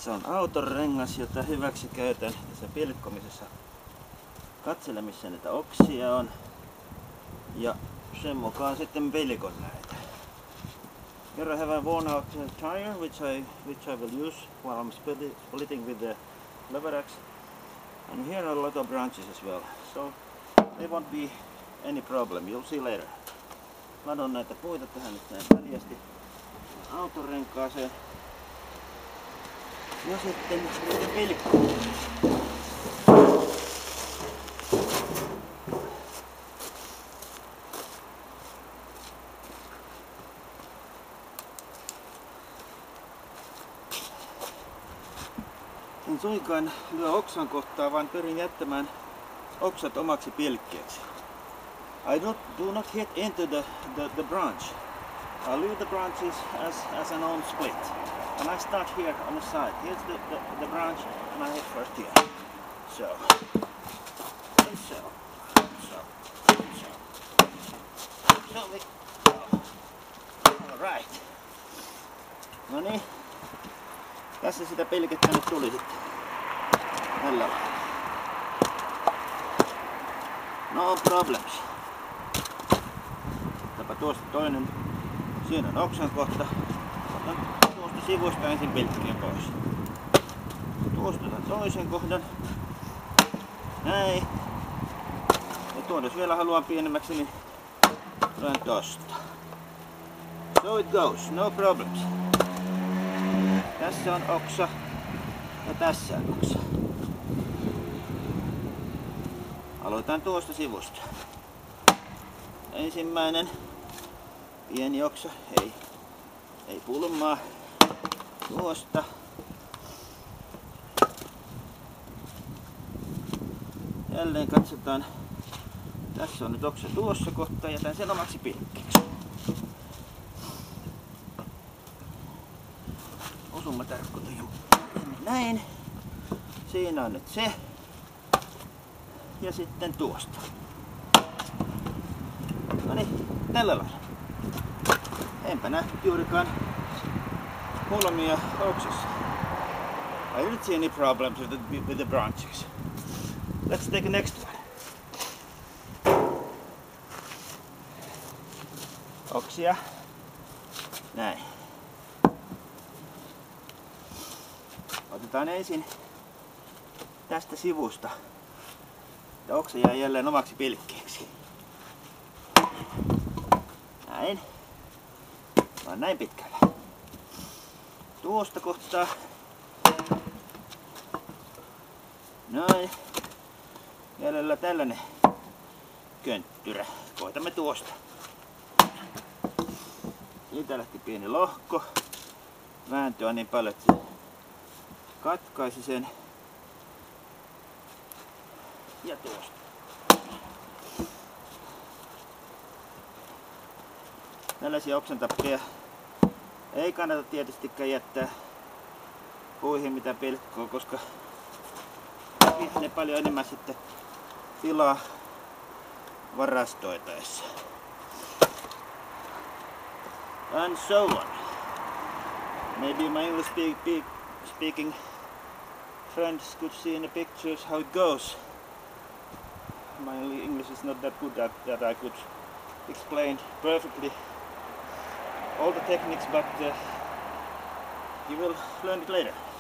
Tässä on autonrengas, jota hyväksi käytän tässä pilkkomisessa. Katselen missä näitä oksia on ja sen mukaan sitten pilkon näitä. Here I have a worn out tire which I will use while I'm splitting with the Leveraxe. And here are a lot of branches as well, so there won't be any problem, you'll see later. Ladon näitä puita tähän nyt näin väljästi autonrenkaaseen. Ja sitten niitä pilkkoon. En suinkaan lyö oksan kohtaa, vaan pyrin jättämään oksat omaksi pilkkeeksi. I do not hit into the branch. I leave the branches as an own split. And I start here on the side. Here's the branch and I hit first here. So. And so. So. So. So we go. Alright. No niin. Tässä sitä pilkettä nyt tuli sitten. Tällä lailla. No problems. Otapa tuosta toinen. Siinä on oksan kohta. Otan tuosta sivusta ensin pilkkeen pois. Tuosta toisen kohdan. Näin. Ja tuon jos vielä haluan pienemmäksi, niin luen tosta. So it goes, no problems. Tässä on oksa ja tässä on oksa. Aloitan tuosta sivusta. Ensimmäinen pieni oksa, ei pulmaa. Tuosta. Jälleen katsotaan. Tässä on nyt oksa tuossa kohtaa, jätän sen omaksi pilkkeeksi. Osuma tarkkuuden näin. Siinä on nyt se. Ja sitten tuosta. No niin, tällä lailla. Enpä nähty juurikaan pulmia oksissa. I didn't see any problems with the branches. Let's take the next one. Oksia. Näin. Otetaan ensin tästä sivusta. Ja oksa jää jälleen omaksi pilkkeeksi. Näin. Vaan näin pitkällä. Tuosta kohtaa. Noin. Jäljellä tällainen könttyrä. Koitamme tuosta. Siitä lähti pieni lohko. Vääntöä niin paljon, että se katkaisi sen. Ja tuosta. Tällaisia oksantappeja ei kannata tietystikään jättää puihin mitä pilkkoa, koska ne paljon enemmän sitten tilaa varastoitaessa. And so on. Maybe my English speaking friends could see in the pictures how it goes. My English is not that good that I could explain perfectly all the techniques, but you will learn it later.